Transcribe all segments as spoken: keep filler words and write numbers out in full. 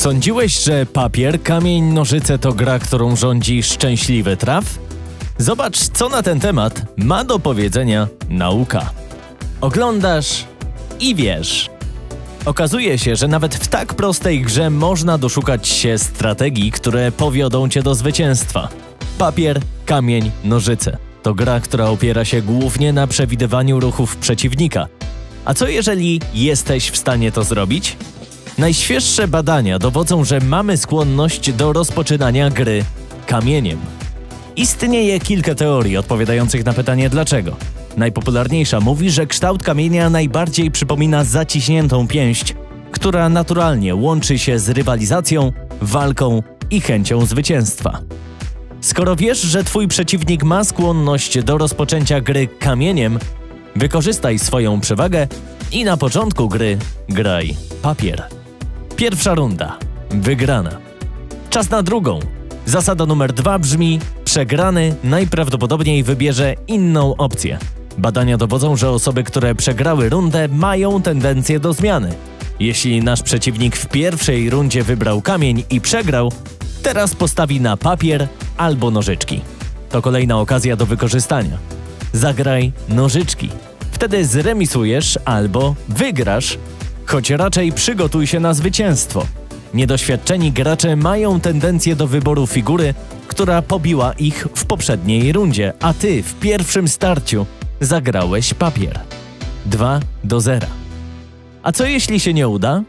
Sądziłeś, że papier, kamień, nożyce to gra, którą rządzi szczęśliwy traf? Zobacz, co na ten temat ma do powiedzenia nauka. Oglądasz i wiesz. Okazuje się, że nawet w tak prostej grze można doszukać się strategii, które powiodą cię do zwycięstwa. Papier, kamień, nożyce. To gra, która opiera się głównie na przewidywaniu ruchów przeciwnika. A co jeżeli jesteś w stanie to zrobić? Najświeższe badania dowodzą, że mamy skłonność do rozpoczynania gry kamieniem. Istnieje kilka teorii odpowiadających na pytanie dlaczego. Najpopularniejsza mówi, że kształt kamienia najbardziej przypomina zaciśniętą pięść, która naturalnie łączy się z rywalizacją, walką i chęcią zwycięstwa. Skoro wiesz, że twój przeciwnik ma skłonność do rozpoczęcia gry kamieniem, wykorzystaj swoją przewagę i na początku gry graj papier. Pierwsza runda. Wygrana. Czas na drugą. Zasada numer dwa brzmi: przegrany najprawdopodobniej wybierze inną opcję. Badania dowodzą, że osoby, które przegrały rundę, mają tendencję do zmiany. Jeśli nasz przeciwnik w pierwszej rundzie wybrał kamień i przegrał, teraz postawi na papier albo nożyczki. To kolejna okazja do wykorzystania. Zagraj nożyczki. Wtedy zremisujesz albo wygrasz, choć raczej przygotuj się na zwycięstwo. Niedoświadczeni gracze mają tendencję do wyboru figury, która pobiła ich w poprzedniej rundzie, a ty w pierwszym starciu zagrałeś papier. dwa do zera. A co jeśli się nie uda?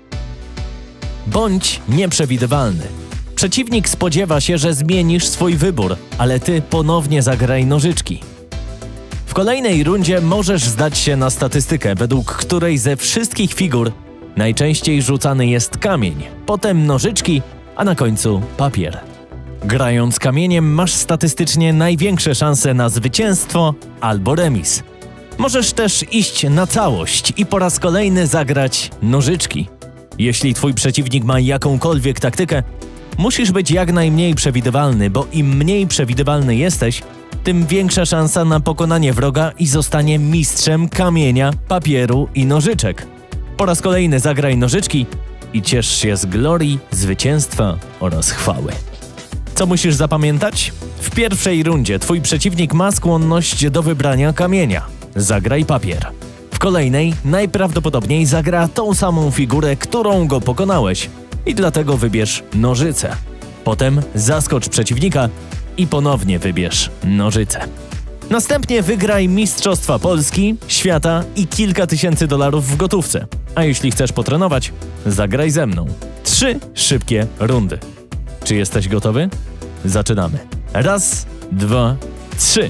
Bądź nieprzewidywalny. Przeciwnik spodziewa się, że zmienisz swój wybór, ale ty ponownie zagraj nożyczki. W kolejnej rundzie możesz zdać się na statystykę, według której ze wszystkich figur najczęściej rzucany jest kamień, potem nożyczki, a na końcu papier. Grając kamieniem masz statystycznie największe szanse na zwycięstwo albo remis. Możesz też iść na całość i po raz kolejny zagrać nożyczki. Jeśli twój przeciwnik ma jakąkolwiek taktykę, musisz być jak najmniej przewidywalny, bo im mniej przewidywalny jesteś, tym większa szansa na pokonanie wroga i zostanie mistrzem kamienia, papieru i nożyczek. Po raz kolejny zagraj nożyczki i ciesz się z glorii, zwycięstwa oraz chwały. Co musisz zapamiętać? W pierwszej rundzie twój przeciwnik ma skłonność do wybrania kamienia. Zagraj papier. W kolejnej najprawdopodobniej zagra tą samą figurę, którą go pokonałeś i dlatego wybierz nożyce. Potem zaskocz przeciwnika i ponownie wybierz nożyce. Następnie wygraj Mistrzostwa Polski, Świata i kilka tysięcy dolarów w gotówce. A jeśli chcesz potrenować, zagraj ze mną. Trzy szybkie rundy. Czy jesteś gotowy? Zaczynamy. Raz, dwa, trzy.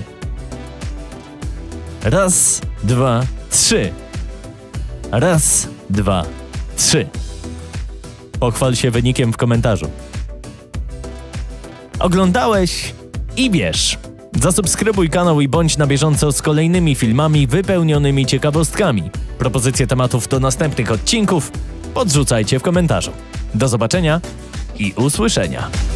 Raz, dwa, trzy. Raz, dwa, trzy. Pochwal się wynikiem w komentarzu. Oglądałeś i bierz. Zasubskrybuj kanał i bądź na bieżąco z kolejnymi filmami wypełnionymi ciekawostkami. Propozycje tematów do następnych odcinków podrzucajcie w komentarzu. Do zobaczenia i usłyszenia.